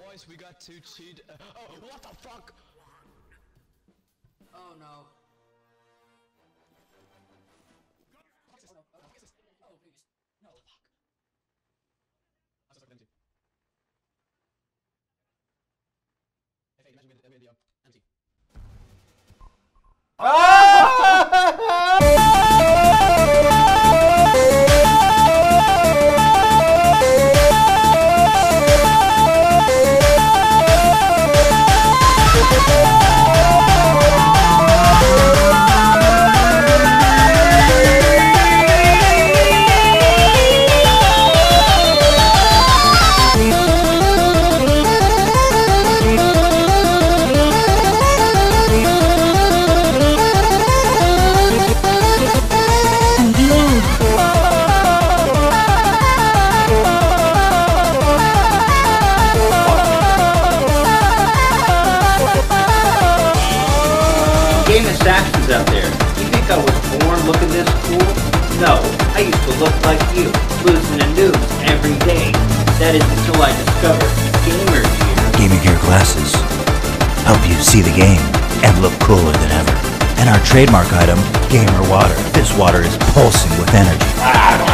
boys, we got to cheat. Oh, what the fuck? Oh no. Oh, please. No. Fuck. I'm so empty. Hey, imagine with the empty. Game assassins out there, you think I was born looking this cool? No, I used to look like you, losing to noobs every day. That is until I discovered gamer gear. Gaming gear glasses help you see the game and look cooler than ever. And our trademark item, Gamer Water. This water is pulsing with energy.